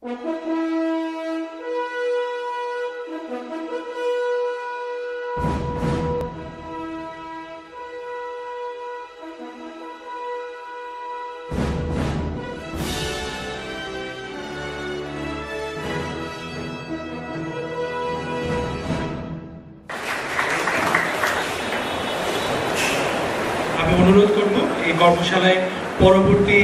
আমি অনুরোধ করব এই কর্মশালায় পরবর্তী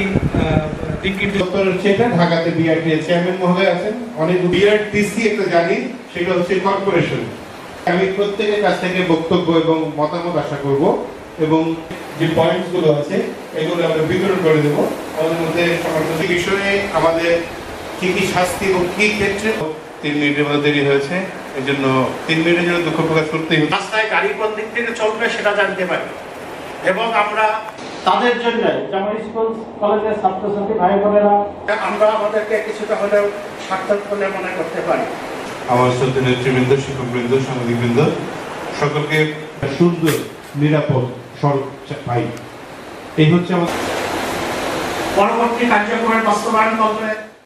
ঢাকাতে বিআরটি চেয়ারম্যান মহোদয় আছেন, অনেক বিআরটিসি একটা জানি, সেটা হচ্ছে কর্পোরেশন। আমি প্রত্যেকের কাছ থেকে বক্তব্য এবং মতামত আশা করব এবং যে পয়েন্টস গুলো আছে এগুলো আমরা বিতরণ করে দেব। আমাদের মধ্যে সমালোচনা বিষয়ে আমাদের কি কি শাস্তি এবং কি ক্ষেত্রে 3 মিনিটের মধ্যে দেরি হয়েছে, এই জন্য 3 মিনিটের জন্য দুঃখ প্রকাশ করতেই হবে। রাস্তায় গাড়ি কোন দিক থেকে চলবে সেটা জানতে পারি এবং আমরা তাদের জন্য যেমন স্কুল কলেজের ছাত্রছাত্রী ভাই বোনেরা আমরা আমাদেরকে কিছুটা হলেও সার্থক বলে মনে করতে পারি। আমার শ্রদ্ধেয় নেতৃবৃন্দ, শিক্ষকবৃন্দ, সাংবাদিকবৃন্দ, সকলকে সুন্দর নিরাপদ সড়ক পাই, এই হচ্ছে আমাদের পরবর্তী কার্যক্রমের বাস্তবায়ন করবে।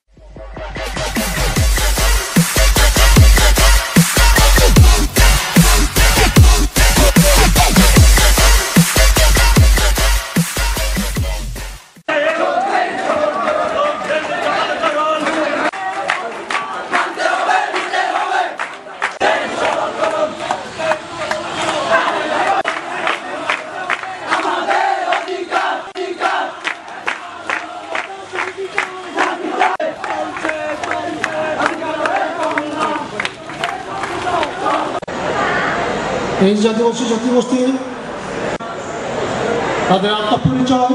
এই জাতিবাসী জাতিগোষ্ঠী তাদের আত্মপরিচয়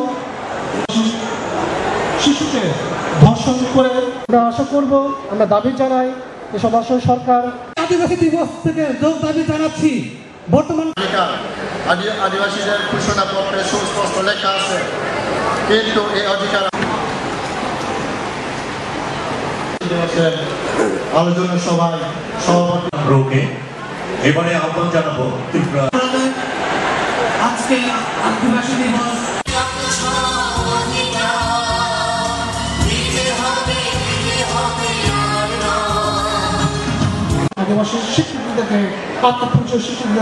শিশুকে ধর্ষণ করে আমরা আশা করব, আমরা দাবি জানাই এসব আসলে সরকার আদিবাসী দিবস থেকে যোগ দাবি জানাচ্ছি। বর্তমান আদিবাসীদের ঘোষণাপত্রে সুস্পষ্ট লেখা আছে, কিন্তু এই অধিকার আলোচনা সভায় সভাপতি এবারে আহ্বান জানাবো ত্রিপুরা আজকে আদিবাসী দিবস আদিবাসী শিক্ষকদেরকে আত্মপরিচয় শিক্ষকদের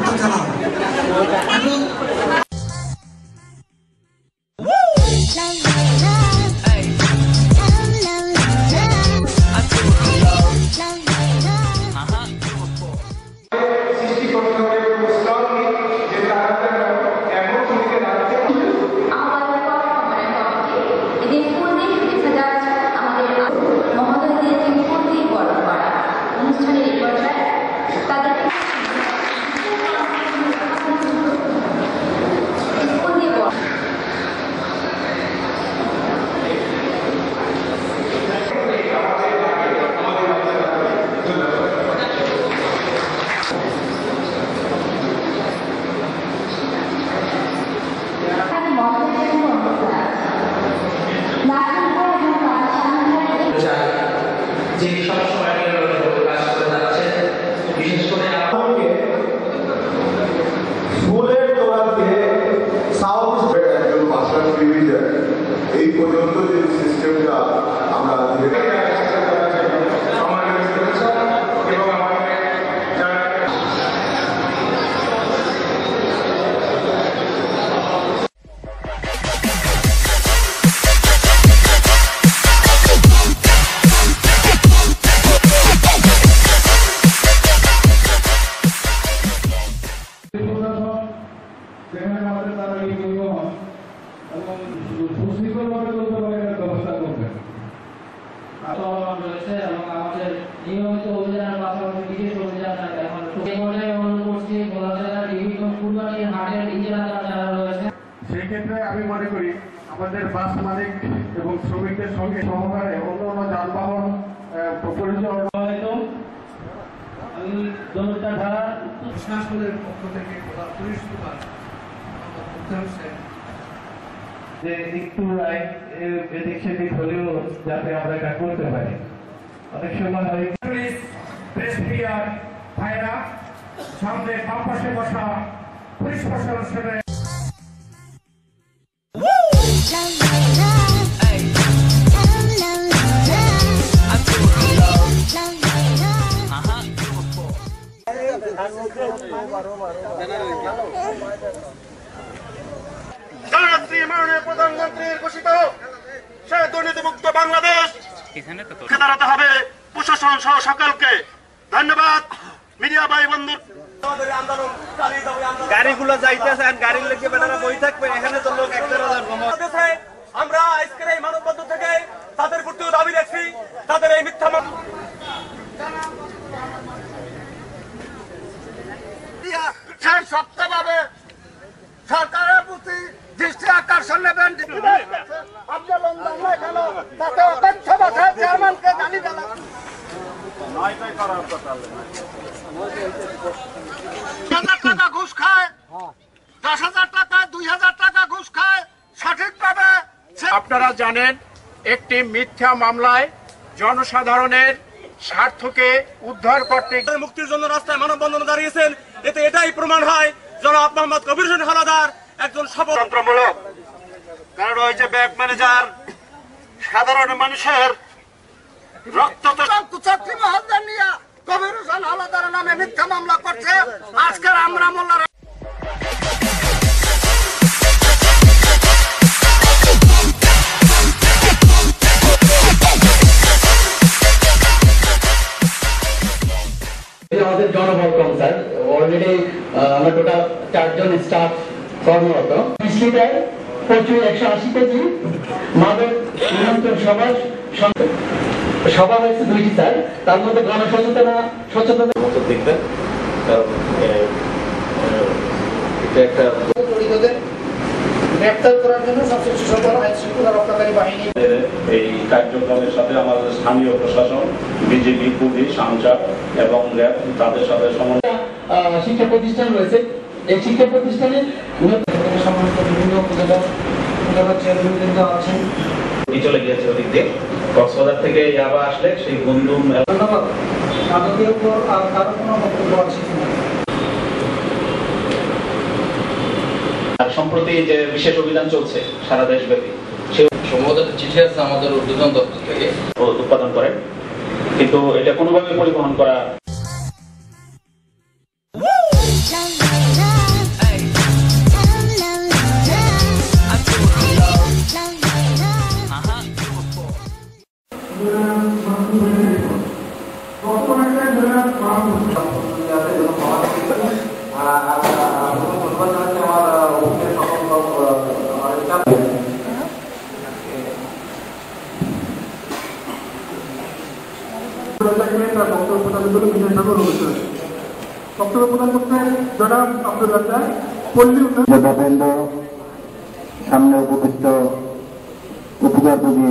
এই পর্যন্ত যে সিস্টেমটা আমরা নিয়মিত অভিযানের পাশাপাশি বিশেষ অভিযান এখন অনুরোধ করছি বলা যায় বিভিন্ন ফুলবাড়ির হাটের ইজারা যারা রয়েছে। সেই ক্ষেত্রে আমি মনে করি আমাদের বাস মালিক এবং শ্রমিকদের সঙ্গে সহকারে অন্য যানবাহন আমি দলটা ধারা প্রশাসনের পক্ষ থেকে পুলিশ সুপার যে একটু এদিক সেদিক হলেও যাতে আমরা এটা করতে পারি। অনেক সময় হয় ভাইরা সামনে বাম পাশে বসা পুলিশ প্রশাসনের মাননীয় প্রধানমন্ত্রীর ঘোষিত সে দুর্নীতিমুক্ত বাংলাদেশ দাঁড়াতে হবে প্রশাসন সহ সকলকে। ধন্যবাদ মিডিয়া ভাই বন্ধু। গাড়িগুলো যাইতেছে আর গাড়ির লেগে বেটারা বই থাকবে, এখানে তো লোক 1,000 আমরা আজকের এই মানববন্ধন থেকে তাদের প্রতিও দাবি রাখছি, তাদের এই মিথ্যা শক্তভাবে সরকারের প্রতি দৃষ্টি আকর্ষণ নেবেন। চেয়ারম্যানকে গালি দেওয়া 10,000 টাকা ঘুষ খায়, 10,000 টাকা 2,000 টাকা ঘুষ খায় সঠিকভাবে। আপনারা জানেন একটি মিথ্যা মামলায় জনসাধারণের স্বার্থকে উদ্ধার করতে মুক্তির জন্য রাস্তায় মানববন্ধন দাঁড়িয়েছেন। এতে এটাই প্রমাণ হয় জনাব মোহাম্মদ কবির হোসেন হাওলাদার একজন ষড়যন্ত্রমূলক। কারণ ওই যে ব্যাংক ম্যানেজার সাধারণ মানুষের রক্ত কুচক্রী মহলদের নিয়ে কবির হোসেন হাওলাদার নামে মিথ্যা মামলা করছে। আজকের আমরা মোল্লারা আমাদের জনবল কম স্যার, অলরেডি আমরা টোটাল 4 জন স্টাফ কর্মরত। মিষ্টিটার প্রচুর 180 কেজি মাদক নিয়ন্ত্রণ সভা হয়েছে 2টি স্যার, তার মধ্যে গণসচেতনতা দেখবেন। এটা একটা গ্রেপ্তার করার জন্য সবচেয়ে সফল আইন শৃঙ্খলা রক্ষাকারী বাহিনী। এই কার্যক্রমের সাথে আমাদের স্থানীয় প্রশাসন, বিজেপি, পুলিশ, আনসার এবং র্যাব তাদের সাথে শিক্ষা প্রতিষ্ঠান রয়েছে। এই শিক্ষা প্রতিষ্ঠানে সমস্ত বিভিন্ন উপজেলা চেয়ারম্যান আছেন। চলে গিয়েছে ওদিক দিয়ে কক্সবাজার থেকে ইয়াবা আসলে সেই বন্ধু। ধন্যবাদ। মাদকের উপর আর কারো কোনো বক্তব্য আছে কিনা? সম্প্রতি যে বিশেষ অভিযান চলছে সারা দেশব্যাপী, সম্ভবত চিঠি আছে আমাদের উদ্বোধন দপ্তর থেকে উৎপাদন করেন, কিন্তু এটা কোনোভাবে পরিবহন করা বক্তব্য প্রদান করছেন জনাব আব্দুল রাজ্জাক, পল্লী উন্নয়ন সামনে উপস্থিত উপকারভোগী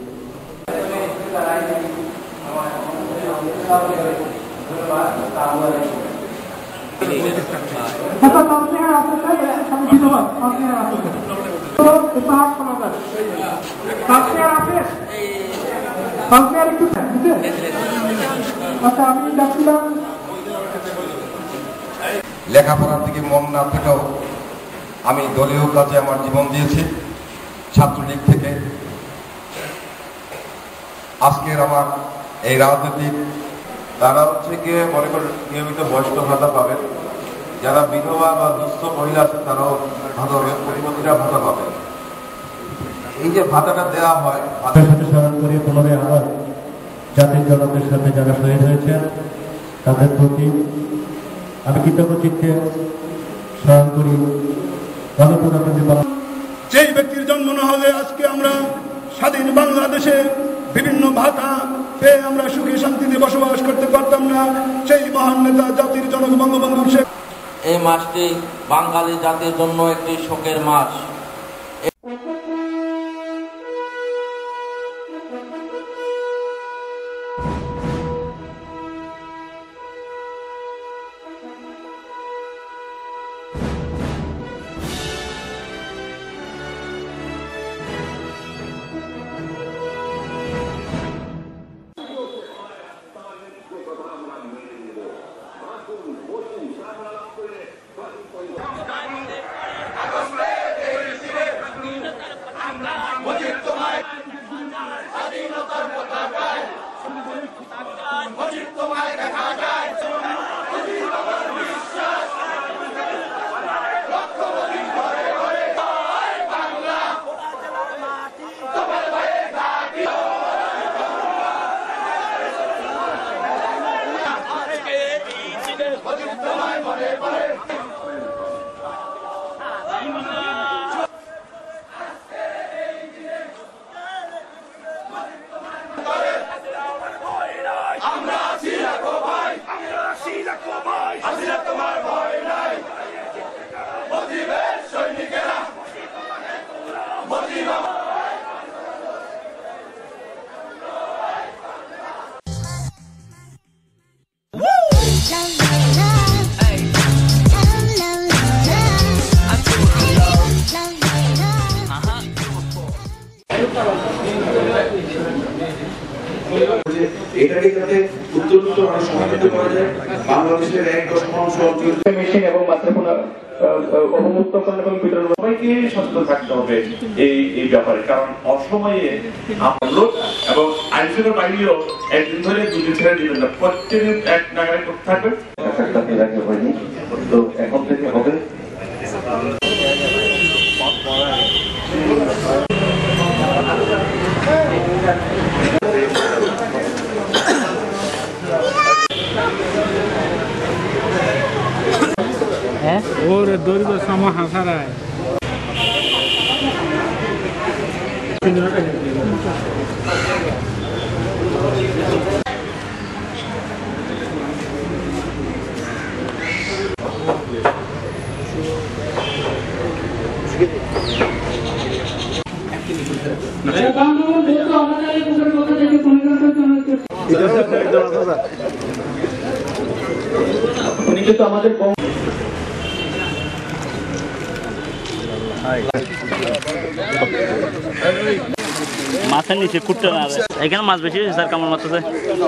আমি যাচ্ছিলাম লেখাপড়ার দিকে মন না থেকেও আমি দলীয় কাজে আমার জীবন দিয়েছি ছাত্রলীগ থেকে। আজকের আমার এই রাজনৈতিক তারা হচ্ছে গিয়ে মনে করেন নিয়মিত বয়স্ক ভাতা পাবেন, যারা বিধবা বা দুস্থ মহিলা আছে তারাও ভাতা হবে, পরিবর্তীরা ভাতা পাবেন। এই যে ভাতাটা দেওয়া হয় ভাতার সাথে স্মরণ করে পুনরায় আবার জাতির জনকের সাথে যারা শহীদ হয়েছেন তাদের প্রতি আমি কৃতজ্ঞ চিত্তে স্মরণ করি। যেই ব্যক্তির জন্ম না হলে আজকে আমরা স্বাধীন বাংলাদেশে বিভিন্ন ভাতা পেয়ে আমরা সুখী শান্তিতে বসবাস করতে পারতাম না। সেই মহান নেতা জাতির জনক বঙ্গবন্ধু শেখ। এই মাসটি বাঙালি জাতির জন্য একটি শোকের মাস। Agosle, এটাকে যাতে উত্তরোত্তর আরো সমাধান করা যায়। বাংলাদেশের 1.5 অঞ্চল মেশিন এবং মাত্রাপনা অবমুক্তকরণ এবং বিতরণ সবাইকে সচেতন থাকতে হবে এই ব্যাপারে, কারণ অসময়ে আমরা এবং আইনশৃঙ্খলা বাহিনীও একদিন ধরে দুদিন ছেড়ে দিবেন না, প্রত্যেকদিন এক নাগারে করতে থাকবে। তো এখন থেকে হবে ওর দৈর্ঘ্য সম হাসারায় উনি কিন্তু আমাদের মাছের নিচে কুটতে না এখানে মাছ বেশি হয়েছে স্যার, কেমন মাছ আছে?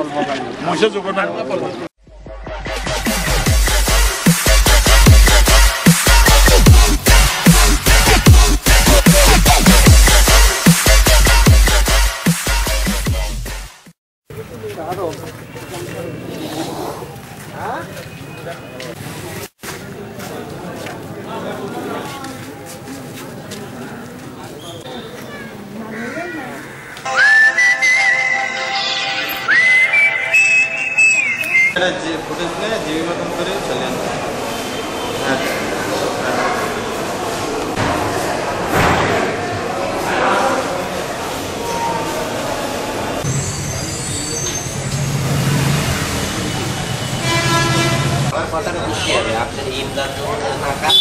যে ফুটেজ নিয়ে যে মতন করে চলে আনতে কথাটা বুঝতে হবে আপনার ইমদাদ টাকা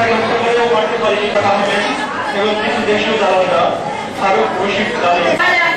এবং কিছু দেশীয় দালালরা আরো বৈশ্বিক দালাল